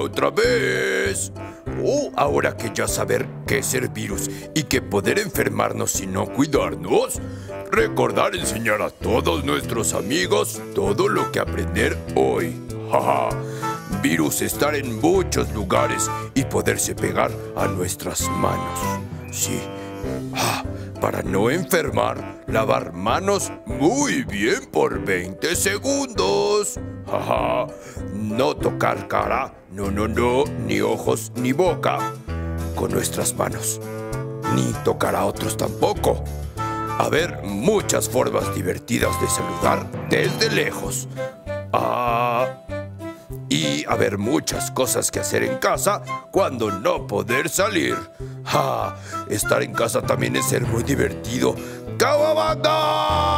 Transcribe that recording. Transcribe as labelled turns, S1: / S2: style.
S1: otra vez. Oh, ahora que ya saber qué es el virus y que poder enfermarnos y no cuidarnos, recordar enseñar a todos nuestros amigos todo lo que aprender hoy. Jaja. Virus estar en muchos lugares y poderse pegar a nuestras manos. Sí. Para no enfermar, lavar manos muy bien por 20 segundos. Jaja. No tocar cara, no, ni ojos ni boca con nuestras manos. Ni tocar a otros tampoco. Haber muchas formas divertidas de saludar desde lejos. Y haber muchas cosas que hacer en casa cuando no poder salir. Estar en casa también es ser muy divertido. ¡Cowabunga!